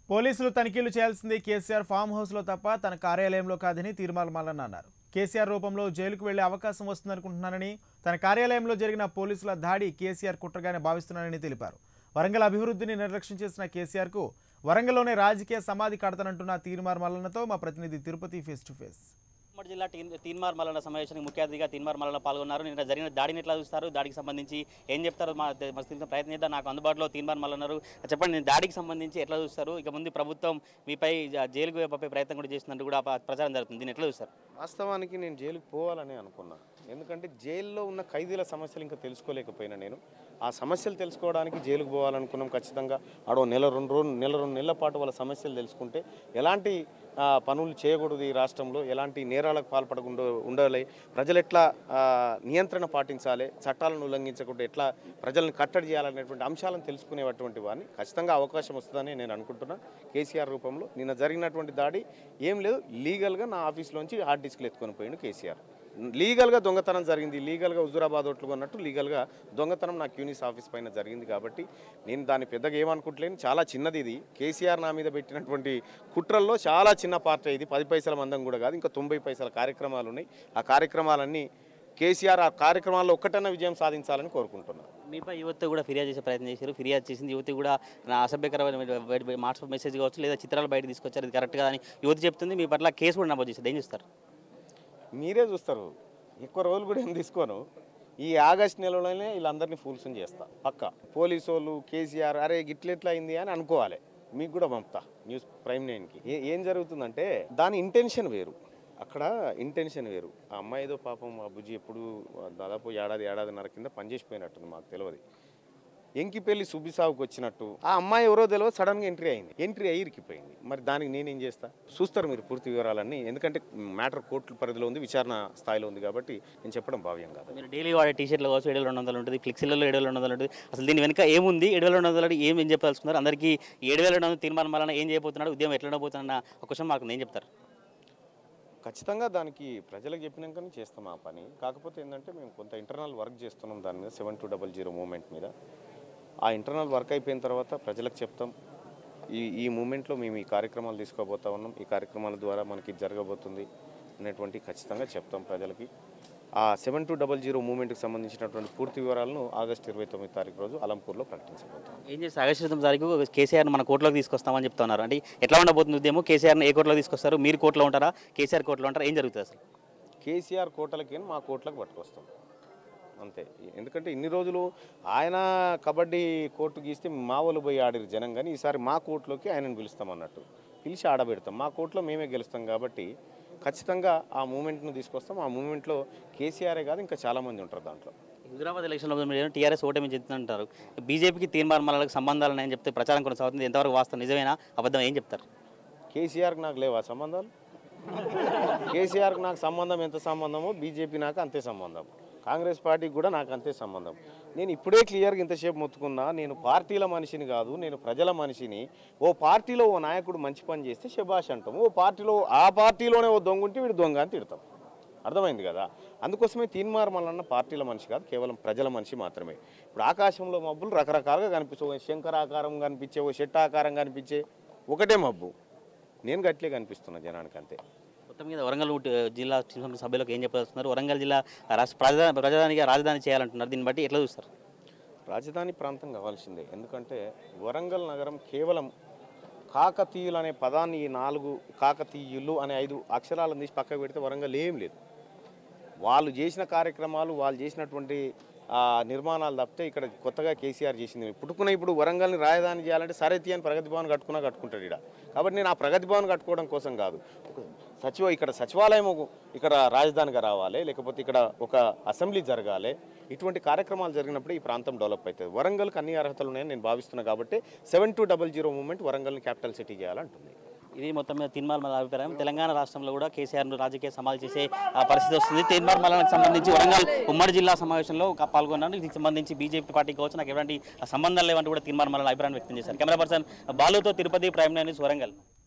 పోలీసులు తనిఖీలు చేయాల్సింది కేసీఆర్ ఫామ్ హౌస్లో తప్ప తన కార్యాలయంలో కాదని తీర్మాల మల్లన్న అన్నారు. కేసీఆర్ రూపంలో జైలుకు వెళ్లే అవకాశం వస్తుందనుకుంటున్నానని, తన కార్యాలయంలో జరిగిన పోలీసుల దాడి కేసీఆర్ కుట్రగానే భావిస్తున్నానని తెలిపారు. వరంగల్ అభివృద్ధిని నిర్లక్ష్యం చేసిన కేసీఆర్కు వరంగల్లోనే రాజకీయ సమాధి కడతానంటున్న తీర్మాల మల్లన్నతో మా ప్రతినిధి తిరుపతి ఫేస్ టు ఫేస్. ఉమ్మడి జిల్లా తీన్మార్ మల్లన్న సమావేశానికి ముఖ్య అతిథిగా తీన్మార్ మల్లన్న పాల్గొన్నారు. నిన్న జరిగిన దాడిని ఎట్లా చూస్తారు, దాడికి సంబంధించి ఏం చెప్తారు ప్రయత్నం చేద్దాం. నాకు అందుబాటులో తీన్మార్ మల్లన్న ఉన్నారు. చెప్పండి, నేను దాడికి సంబంధించి ఎట్లా చూస్తారు? ఇక ముందు ప్రభుత్వం మీపై జైలుకు పంపే ప్రయత్నం కూడా చేస్తున్నట్టు కూడా ప్రచారం జరుగుతుంది. దీన్ని ఎట్లా చూస్తారు? వాస్తవానికి నేను జైలుకు పోవాలని అనుకున్నా. ఎందుకంటే జైల్లో ఉన్న ఖైదీల సమస్యలు ఇంకా తెలుసుకోలేకపోయినా నేను ఆ సమస్యలు తెలుసుకోవడానికి జైలుకు పోవాలనుకున్నాం. ఖచ్చితంగా ఆడో నెల రెండు నెలల పాటు వాళ్ళ సమస్యలు తెలుసుకుంటే ఎలాంటి పనులు చేయకూడదు, ఈ రాష్ట్రంలో ఎలాంటి నేరాలకు పాల్పడకుండా ఉండాలి, ప్రజలు ఎట్లా నియంత్రణ పాటించాలి, చట్టాలను ఉల్లంఘించకుండా ఎట్లా ప్రజలను కట్టడి చేయాలనేటువంటి అంశాలను తెలుసుకునేటువంటి వారిని ఖచ్చితంగా అవకాశం వస్తుందని నేను అనుకుంటున్నా. కేసీఆర్ రూపంలో నిన్న జరిగినటువంటి దాడి ఏం లేదు, లీగల్గా నా ఆఫీస్లోంచి హార్డ్ డిస్క్లు ఎత్తుకొని పోయిండు కేసీఆర్. లీగల్గా దొంగతనం జరిగింది, లీగల్గా హుజూరాబాద్ ఓట్లు కొన్నట్టు లీగల్గా దొంగతనం నా క్యూనిస్ ఆఫీస్ పైన జరిగింది. కాబట్టి నేను దాన్ని పెద్దగా ఏమనుకుంటలేను. చాలా చిన్నది ఇది. కేసీఆర్ నా మీద పెట్టినటువంటి కుట్రల్లో చాలా చిన్న పార్టీ ఇది. 10 పైసల మందం కూడా కాదు, ఇంకా 90 పైసల కార్యక్రమాలు ఉన్నాయి. ఆ కార్యక్రమాలన్నీ కేసీఆర్ ఆ కార్యక్రమాల్లో ఒక్కటన్నా విజయం సాధించాలని కోరుకుంటున్నాను. మీపై యువత కూడా ఫిర్యాదు చేసే ప్రయత్నం చేశారు. ఫిర్యాదు చేసింది యువతి కూడా నా అసభ్యకరమైన వాట్సాప్ మెసేజ్ కావచ్చు, లేదా చిత్రాలు బయట తీసుకొచ్చారు, ఇది కరెక్ట్ కాదని యువతి చెప్తుంది. మీ పట్ల కేసు కూడా నమోదు చేస్తారు. ఏం చేస్తారు? మీరే చూస్తారు. ఎక్కువ రోజులు కూడా ఏం తీసుకోను. ఈ ఆగస్టు నెలలోనే వీళ్ళందరినీ ఫూల్స్ని చేస్తా పక్క. పోలీసు వాళ్ళు కేసీఆర్ అరే గిట్లెట్లా అయింది అని అనుకోవాలి. మీకు కూడా పంపుతా న్యూస్ ప్రైమ్ 9కి. ఏం జరుగుతుందంటే దాని ఇంటెన్షన్ వేరు, అక్కడ ఇంటెన్షన్ వేరు. ఆ అమ్మాయి ఏదో పాపం ఆ బుజ్జి ఎప్పుడు దాదాపు ఏడాదిన్నర కింద పనిచేసిపోయినట్టుంది, మాకు తెలియదు. ఎంకిపల్లి సుబ్బిసాగుకి వచ్చినట్టు ఆ అమ్మాయి ఎవరో తెలియదు, సడన్గా ఎంట్రీ అయ్యి ఇరికిపోయింది. మరి దానికి నేనేం చేస్తా? చూస్తారు మీరు పూర్తి వివరాలన్నీ. ఎందుకంటే మ్యాటర్ కోర్టుల పరిధిలో ఉంది, విచారణ స్థాయిలో ఉంది. కాబట్టి నేను చెప్పడం భావ్యం కాదు. మీరు డైలీ వాడే టీషర్ట్లు కావచ్చు 7200 ఉంటుంది, ఫ్లెక్సీలలో 7200 ఉంటుంది. అసలు దీని వెనుక ఏముంది? 7200 ఏం చెప్పదలుచుకున్నారు? అందరికీ 7200 తీర్మానం వలన ఏం చేయబోతున్నాడు, ఉద్యమం ఎట్లా ఉండబోతున్నా ఒక క్వశ్చన్ మార్క్ ఏం చెప్తారు? ఖచ్చితంగా దానికి ప్రజలకు చెప్పినాకనే చేస్తాం ఆ పని. కాకపోతే ఏంటంటే మేము కొంత ఇంటర్నల్ వర్క్ చేస్తున్నాం దాని మీద, 7200 మూమెంట్ మీద. ఆ ఇంటర్నల్ వర్క్ అయిపోయిన తర్వాత ప్రజలకు చెప్తాం. ఈ మూమెంట్లో మేము ఈ కార్యక్రమాలు తీసుకోబోతా ఉన్నాం, ఈ కార్యక్రమాల ద్వారా మనకి జరగబోతుంది అనేటువంటి ఖచ్చితంగా చెప్తాం ప్రజలకి. ఆ 7200 మూమెంట్కి సంబంధించినటువంటి పూర్తి వివరాలను ఆగస్టు 29 తారీఖు రోజు అలంపూర్లో ప్రకటించబోతాం. ఏం చేస్తే ఆగస్టు 29 తారీఖు కేసీఆర్ని మన కోర్టులోకి తీసుకొస్తామని చెప్తున్నారు. అంటే ఎట్లా ఉండబోతుంది ఉద్యమం? కేసీఆర్ని ఏ కోర్టులో తీసుకొస్తారు? మీరు కోర్టులో ఉంటారా, కేసీఆర్ కోర్టులో ఉంటారా? ఏం జరుగుతుంది అసలు? కేసీఆర్ కోర్టులకి మా కోర్టులకు పట్టుకొస్తాం అంతే. ఎందుకంటే ఇన్ని రోజులు ఆయన కబడ్డీ కోర్టు గీస్తే మా వాళ్ళు పోయి ఆడిరు జనం, కానీ ఈసారి మా కోర్టులోకి ఆయనను పిలుస్తాం అన్నట్టు, పిలిచి ఆడబెడతాం. మా కోర్టులో మేమే గెలుస్తాం కాబట్టి ఖచ్చితంగా ఆ మూమెంట్ను తీసుకొస్తాం. ఆ మూమెంట్లో కేసీఆరే కాదు ఇంకా చాలామంది ఉంటారు దాంట్లో. హుజూరాబాద్ ఎలక్షన్లో మీరు టీఆర్ఎస్ ఓటమి చెందుతుంటారు, బీజేపీకి తీర్మానం మల్లలకు సంబంధాలు ఉన్నాయని చెప్తే ప్రచారం కొనసాగుతుంది. ఎంతవరకు వాస్తవం, నిజమేనా అబద్ధం? ఏం చెప్తారు? కేసీఆర్కి నాకు లేవా సంబంధాలు? కేసీఆర్కి నాకు సంబంధం ఎంత సంబంధమో బీజేపీ నాకు అంతే సంబంధం, కాంగ్రెస్ పార్టీకి కూడా నాకు అంతే సంబంధం. నేను ఇప్పుడే క్లియర్గా ఇంతసేపు మొత్తుకున్నా, నేను పార్టీల మనిషిని కాదు, నేను ప్రజల మనిషిని. ఓ పార్టీలో ఓ నాయకుడు మంచి పని చేస్తే శభాష్ అంటాం, ఓ పార్టీలో ఆ పార్టీలోనే ఓ దొంగ ఉంటే వీడు దొంగ అని తిడతాం. అర్థమైంది కదా? అందుకోసమే తీన్మార్ మల్లన్న పార్టీల మనిషి కాదు, కేవలం ప్రజల మనిషి మాత్రమే. ఇప్పుడు ఆకాశంలో మబ్బులు రకరకాలుగా కనిపిస్తాయి. శంకరాకారం కనిపించే, ఓ షెట్టాకారం కనిపించే ఒకటే మబ్బు. నేను గట్లే కనిపిస్తున్నా జనానికి అంతే. మొత్తం మీద వరంగల్ జిల్లా సభ్యులకు ఏం చెప్పదలుచుకున్నారు? వరంగల్ జిల్లా రాజధాని చేయాలంటున్నారు. దీన్ని బట్టి ఎట్లా చూస్తారు? రాజధాని ప్రాంతం కావాల్సిందే. ఎందుకంటే వరంగల్ నగరం కేవలం కాకతీయులు అనే పదాన్ని, 4 కాకతీయులు అనే 5 అక్షరాలను తీసి పక్కకు పెడితే వరంగల్ ఏం లేదు. వాళ్ళు చేసిన కార్యక్రమాలు, వాళ్ళు చేసినటువంటి నిర్మాణాలు తప్పితే ఇక్కడ కొత్తగా కేసీఆర్ చేసింది ఇప్పుడు వరంగల్ని రాజధాని చేయాలంటే సరైతి అని ప్రగతి భవన్ కట్టుకుంటాడు ఇక్కడ. కాబట్టి నేను ఆ ప్రగతి భవన్ కట్టుకోవడం కోసం కాదు, ఇక్కడ సచివాలయం ఇక్కడ రాజధానిగా రావాలి, లేకపోతే ఇక్కడ ఒక అసెంబ్లీ జరగాలి. ఇటువంటి కార్యక్రమాలు జరిగినప్పుడు ఈ ప్రాంతం డెవలప్ అవుతుంది. వరంగల్కి అన్ని అర్హతలు ఉన్నాయని నేను భావిస్తున్నా. కాబట్టి 7200 మూమెంట్ వరంగల్ని క్యాపిటల్ సిటీ చేయాలంటుంది. ఇది మొత్తం మీద తీన్మార్ మల్లన్న అభిప్రాయం. తెలంగాణ రాష్ట్రంలో కూడా కేసీఆర్ను రాజకీయ సమాధి చేసే పరిస్థితి వస్తుంది. తీన్మార్ మల్లన్నకు సంబంధించి వరంగల్ ఉమ్మడి జిల్లా సమావేశంలో పాల్గొన్నాను. దీనికి సంబంధించి బీజేపీ పార్టీ కావచ్చు, నాకు ఎలాంటి సంబంధాలు లేవంటూ కూడా తీన్మార్ మల్లన్న అభిప్రాయం వ్యక్తం చేశారు. కెమెరా పర్సన్ బాలుతో తిరుపతి, ప్రైమ్ 9 న్యూస్, వరంగల్.